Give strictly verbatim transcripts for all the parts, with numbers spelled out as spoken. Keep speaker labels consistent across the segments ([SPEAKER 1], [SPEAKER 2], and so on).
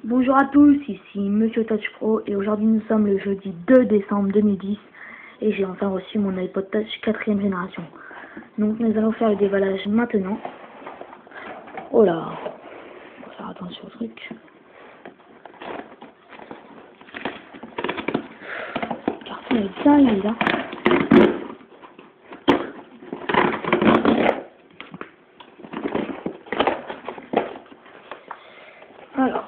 [SPEAKER 1] Bonjour à tous, ici Monsieur Touch Pro et aujourd'hui nous sommes le jeudi deux décembre deux mille dix et j'ai enfin reçu mon iPod Touch quatrième génération. Donc nous allons faire le déballage maintenant. Oh là, on va faire attention au truc. Le carton est bien il est là. Alors.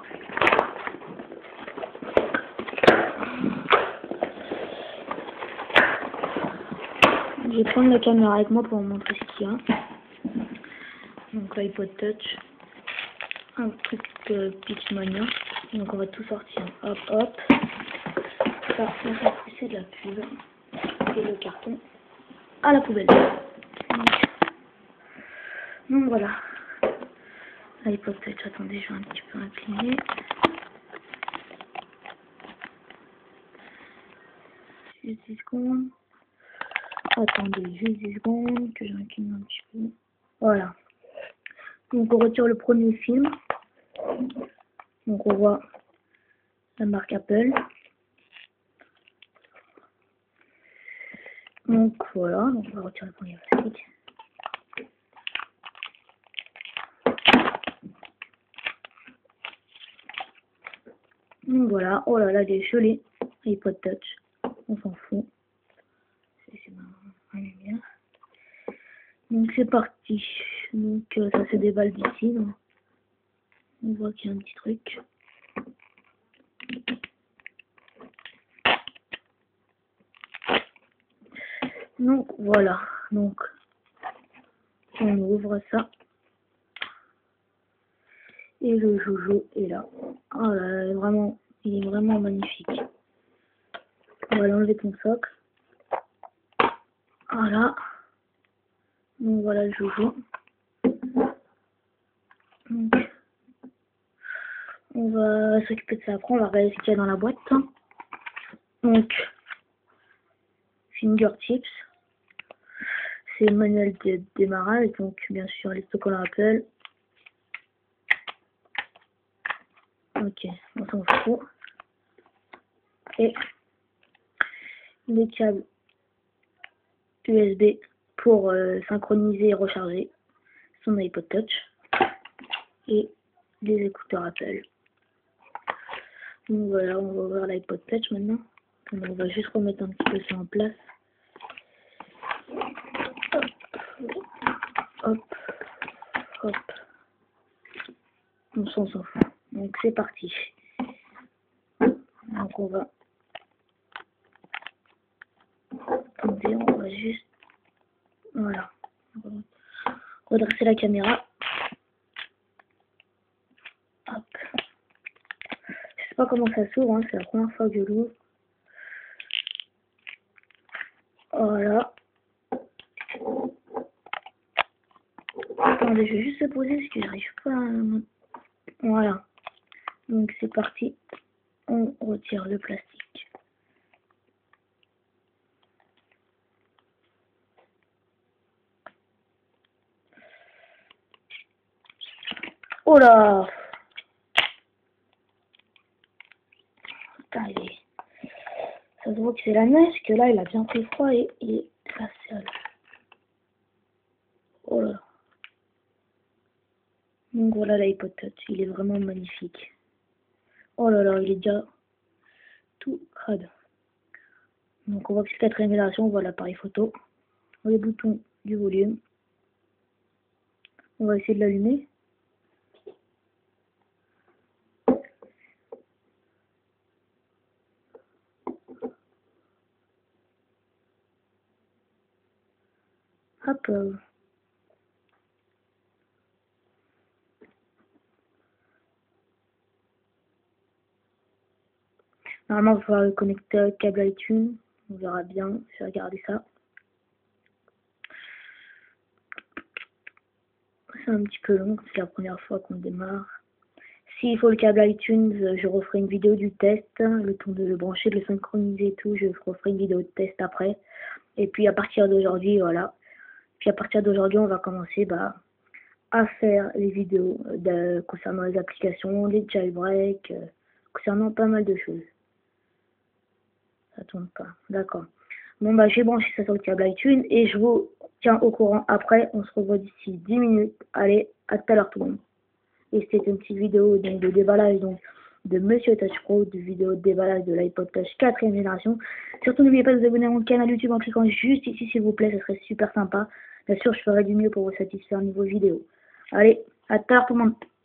[SPEAKER 1] Je vais prendre la caméra avec moi pour vous montrer ce qu'il y a. Donc l'iPod Touch, un truc de Pixmania. Donc on va tout sortir. Hop hop. Ça, c'est de la pub. Et le carton à la poubelle. Donc, donc voilà. L'iPod Touch, attendez, je vais un petit peu incliner. Juste dix secondes. Attendez juste dix secondes que j'incline un petit peu. Voilà. Donc on retire le premier film. Donc on voit la marque Apple. Donc voilà, donc on va retirer le premier plastique. Donc voilà, oh là là, il est gelé. iPod Touch, on s'en fout. C'est ma lumière. Donc c'est parti. Donc euh, ça se déballe d'ici. On voit qu'il y a un petit truc. Donc voilà. Donc on ouvre ça. Et le Jojo est là. Oh là là, vraiment, il est vraiment magnifique. On va l'enlever ton socle. Voilà. Donc voilà le Jojo. Donc, on va s'occuper de ça après. On va regarder ce qu'il y a dans la boîte. Donc, fingertips. C'est le manuel de démarrage. Donc, bien sûr, les autocollants Apple. Ok, on s'en fout. Et les câbles U S B pour euh, synchroniser et recharger son iPod Touch. Et les écouteurs Apple. Donc voilà, on va ouvrir l'iPod Touch maintenant. Donc on va juste remettre un petit peu ça en place. Hop, hop, hop. On s'en fout. Donc c'est parti. Donc on va... Attendez, on va juste... Voilà. Redresser la caméra. Hop. Je sais pas comment ça s'ouvre, hein. C'est la première fois que je l'ouvre. Voilà. Attendez, je vais juste se poser parce que j'arrive pas à... Voilà. Donc c'est parti. On retire le plastique. Oh là! Putain, il est... Ça se voit que c'est la neige, que là il a bien pris froid et il est glacial. Oh là. Donc voilà l'iPod Touch, il est vraiment magnifique. Oh là là, il est déjà tout crade. Donc on voit que c'est quatrième génération, on voit l'appareil photo, les boutons du volume. On va essayer de l'allumer. Hop. Normalement, il va falloir le connecter au câble iTunes. On verra bien. Je vais regarder ça. C'est un petit peu long. C'est la première fois qu'on démarre. S'il faut le câble iTunes, je referai une vidéo du test. Le temps de le brancher, de le synchroniser et tout. Je referai une vidéo de test après. Et puis à partir d'aujourd'hui, voilà. Puis à partir d'aujourd'hui, on va commencer bah, à faire les vidéos de, concernant les applications, les jailbreaks, euh, concernant pas mal de choses. Ça tourne pas, d'accord. Bon bah j'ai branché ça sur le câble iTunes et je vous tiens au courant après. On se revoit d'ici dix minutes. Allez, à tout à l'heure tout le monde. Et c'était une petite vidéo donc, de déballage donc, de Monsieur Touch Pro, de vidéo de déballage de l'iPod Touch quatrième génération. Surtout n'oubliez pas de vous abonner à mon canal YouTube en cliquant juste ici s'il vous plaît, ça serait super sympa. Bien sûr je ferai du mieux pour vous satisfaire au niveau vidéo. Allez, à tout à l'heure tout le monde.